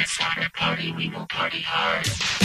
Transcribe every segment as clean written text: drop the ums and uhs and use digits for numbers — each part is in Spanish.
start a party, we will party hard.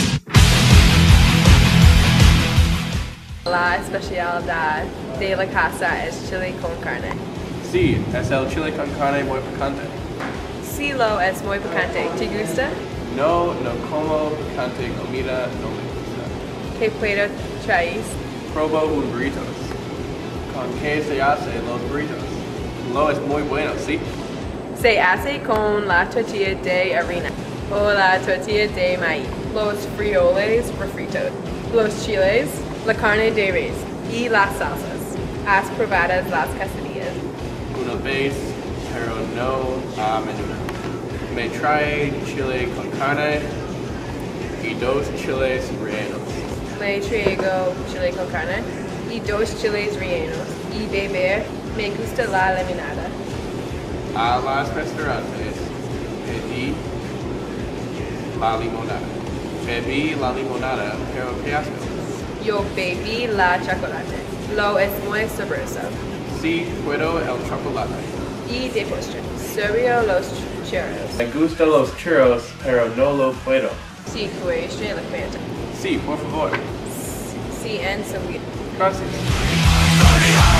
La especialidad de la casa es chile con carne. Sí, es el chile con carne muy picante. Sí, lo es muy picante. ¿Te gusta? No, no como picante comida, no me gusta. ¿Qué plato traes? Probo un burritos. ¿Con qué se hace los burritos? Lo es muy bueno, ¿sí? Se hace con la tortilla de harina o la tortilla de maíz, los frijoles refritos, los chiles, la carne de res y las salsas. ¿Has probado las quesadillas? Una vez, pero no a menudo. Me trae chile con carne y 2 chiles rellenos. Le traigo chile con carne y 2 chiles rellenos. Y beber, me gusta la limonada. A los restaurantes pedí la limonada. Bebí la limonada, pero qué asco. Yo bebí la chocolate. Lo es muy sabroso. Sí, puedo el chocolate. Y de postre, sobre los churros. Me gustan los churros, pero no lo puedo. Si quieres, la cuenta. Sí, por favor. Sí, en seguida. Gracias. Party hard.